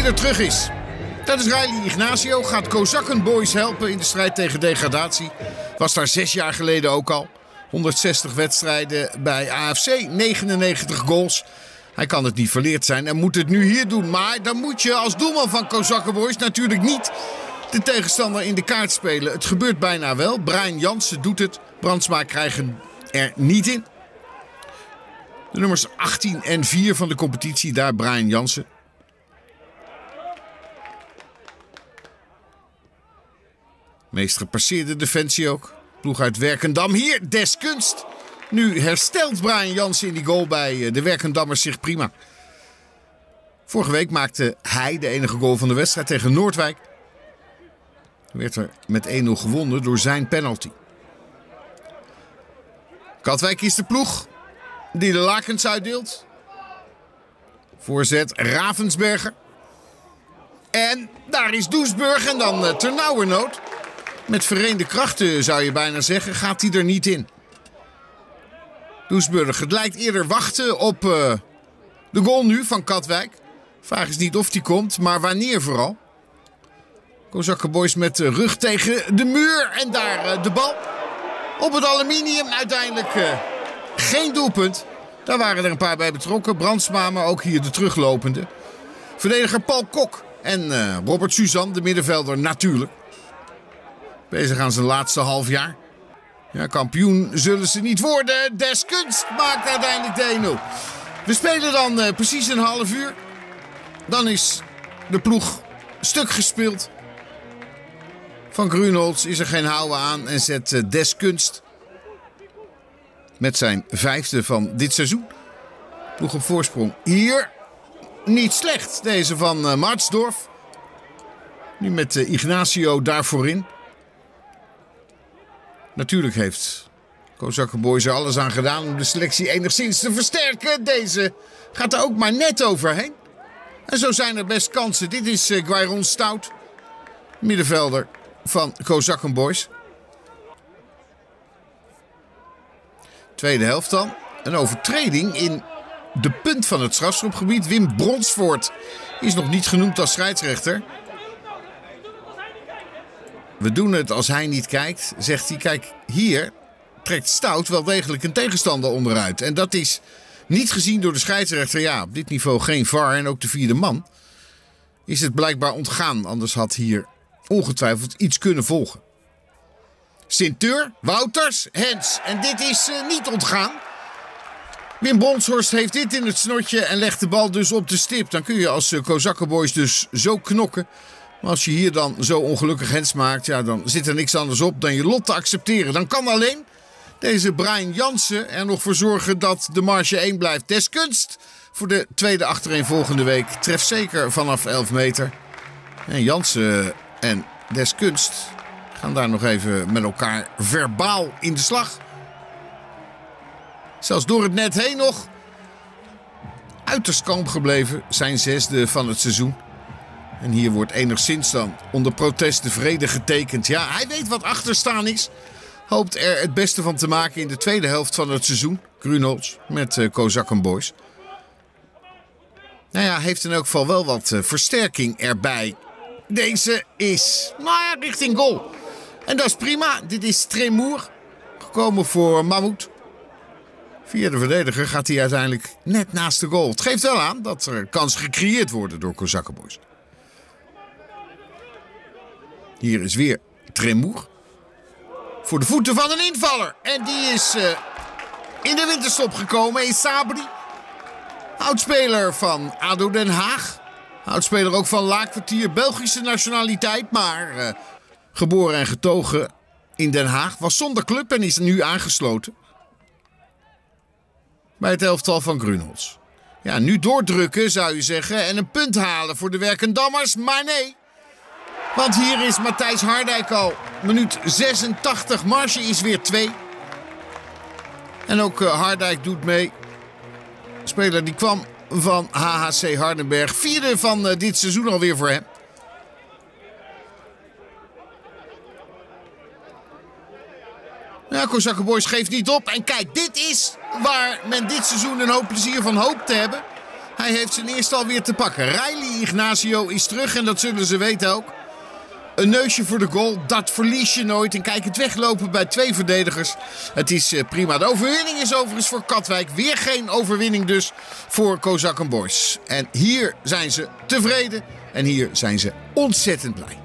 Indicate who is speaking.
Speaker 1: wie er terug is. Dat is Riley Ignacio, gaat Kozakken Boys helpen in de strijd tegen degradatie. Was daar 6 jaar geleden ook al. 160 wedstrijden bij AFC, 99 goals. Hij kan het niet verleerd zijn en moet het nu hier doen. Maar dan moet je als doelman van Kozakken Boys natuurlijk niet de tegenstander in de kaart spelen. Het gebeurt bijna wel. Brian Jansen doet het. Brandsma krijgen er niet in. De nummers 18 en 4 van de competitie, daar Brian Jansen. Meest gepasseerde defensie ook. Ploeg uit Werkendam. Hier Deskunst. Nu herstelt Brian Jansen in die goal bij de Werkendammers zich prima. Vorige week maakte hij de enige goal van de wedstrijd tegen Noordwijk. Werd er met 1-0 gewonnen door zijn penalty. Katwijk is de ploeg die de lakens uitdeelt. Voorzet Ravensberger. En daar is Doesburg en dan ternauwernood. Met vereende krachten zou je bijna zeggen, gaat hij er niet in. Doesburg, het lijkt eerder wachten op de goal nu van Katwijk. Vraag is niet of die komt, maar wanneer vooral. Kozakken Boys met de rug tegen de muur en daar de bal. Op het aluminium uiteindelijk geen doelpunt. Daar waren er een paar bij betrokken. Brandsma, maar ook hier de teruglopende. Verdediger Paul Kok en Robert Suzan, de middenvelder natuurlijk. Bezig aan zijn laatste half jaar. Ja, kampioen zullen ze niet worden. Deskunst maakt uiteindelijk de 1-0. We spelen dan precies een half uur. Dan is de ploeg stuk gespeeld. Van Grunholz is er geen houden aan en zet Deskunst met zijn 5e van dit seizoen. Ploeg op voorsprong. Hier niet slecht, deze van Marsdorf. Nu met Ignacio daarvoor in. Natuurlijk heeft Kozakken Boys er alles aan gedaan om de selectie enigszins te versterken. Deze gaat er ook maar net overheen. En zo zijn er best kansen. Dit is Guayron Stout, middenvelder van Kozakken Boys. Tweede helft dan. Een overtreding in de punt van het strafschopgebied. Wim Bronsvoort is nog niet genoemd als scheidsrechter. We doen het als hij niet kijkt, zegt hij. Kijk, hier trekt Stout wel degelijk een tegenstander onderuit. En dat is niet gezien door de scheidsrechter. Ja, op dit niveau geen VAR en ook de 4e man. Is het blijkbaar ontgaan. Anders had hier ongetwijfeld iets kunnen volgen. Sinteur, Wouters, Hens. En dit is niet ontgaan. Wim Bronshorst heeft dit in het snotje en legt de bal dus op de stip. Dan kun je als Kozakken Boys dus zo knokken. Maar als je hier dan zo ongelukkig Hens maakt, ja, dan zit er niks anders op dan je lot te accepteren. Dan kan alleen deze Brian Jansen er nog voor zorgen dat de marge 1 blijft. Deskunst voor de tweede achtereenvolgende week. Treft zeker vanaf 11 meter. En Jansen en Deskunst gaan daar nog even met elkaar verbaal in de slag. Zelfs door het net heen nog. Uiterst kalm gebleven. Zijn 6e van het seizoen. En hier wordt enigszins dan onder protest de vrede getekend. Ja, hij weet wat achterstaan is. Hoopt er het beste van te maken in de tweede helft van het seizoen. Grunholz met Kozakken Boys. Nou ja, heeft in elk geval wel wat versterking erbij. Deze is richting goal. En dat is prima. Dit is Tremoer. Gekomen voor Mahmoud. Via de verdediger gaat hij uiteindelijk net naast de goal. Het geeft wel aan dat er kansen gecreëerd worden door Kozakken Boys. Hier is weer Tremoer. Voor de voeten van een invaller. En die is in de winterstop gekomen. Is Sabri. Oudspeler van ADO Den Haag. Oudspeler ook van Laakkwartier. Belgische nationaliteit. Maar geboren en getogen in Den Haag. Was zonder club en is nu aangesloten. Bij het elftal van Grunholz. Ja, nu doordrukken zou je zeggen. En een punt halen voor de Werkendammers. Maar nee. Want hier is Matthijs Hardijk al. Minuut 86. Marge is weer 2. En ook Hardijk doet mee. Speler die kwam van HHC Hardenberg. 4e van dit seizoen alweer voor hem. Ja, Kozakken Boys geeft niet op. En kijk, dit is waar men dit seizoen een hoop plezier van hoopt te hebben. Hij heeft zijn eerste alweer te pakken. Riley Ignacio is terug en dat zullen ze weten ook. Een neusje voor de goal, dat verlies je nooit. En kijk, het weglopen bij 2 verdedigers. Het is prima. De overwinning is overigens voor Katwijk. Weer geen overwinning dus voor Kozakken Boys. En hier zijn ze tevreden en hier zijn ze ontzettend blij.